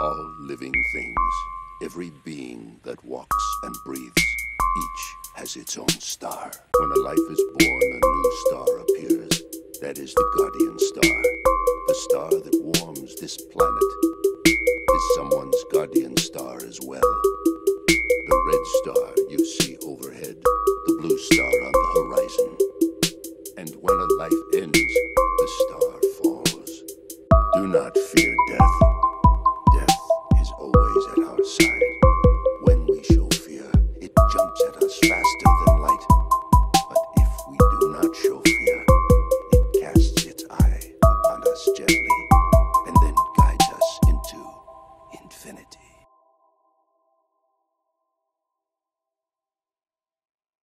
All living things, every being that walks and breathes, each has its own star. When a life is born, a new star appears. That is the guardian star. The star that warms this planet is someone's guardian star as well. The red star you see overhead, the blue star on the horizon. And when a life ends, the star falls. Do not fear death. Death is always at our side. When we show fear, it jumps at us faster than light. But if we do not show fear,